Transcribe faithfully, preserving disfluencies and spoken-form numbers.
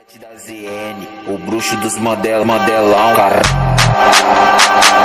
Da Z N, o bruxo dos Mandela, Mandelão, cara.